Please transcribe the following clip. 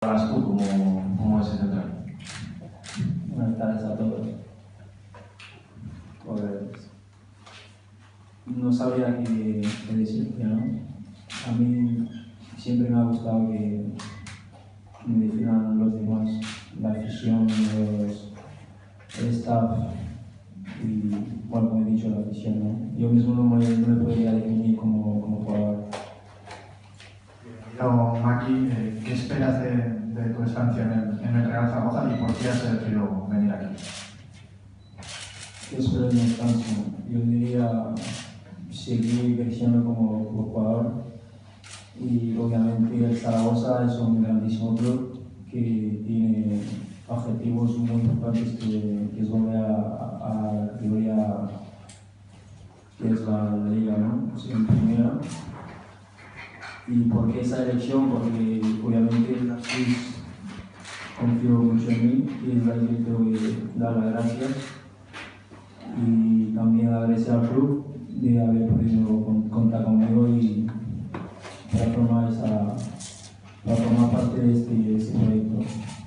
llevas tú como ese central? Buenas tardes a todos. Pues no sabría qué decir, ¿no? A mí siempre me ha gustado que me definan los demás, la afición, el staff y, bueno, como he dicho, la afición, ¿no? Yo mismo no me podría definir como jugador. Maki, ¿qué esperas de tu estancia en el Real Zaragoza y por qué has decidido venir aquí? ¿Qué espero de mi estancia? Yo diría seguir creciendo como jugador y obviamente el Zaragoza es un grandísimo club que tiene objetivos muy importantes que es volver a la categoría que es la liga, ¿no? O sea, en primera. ¿Y por qué esa elección? Porque obviamente Luis confío mucho en mí y es ahí que tengo que dar las gracias y también agradecer al club de haber podido contar conmigo y para formar parte de este proyecto.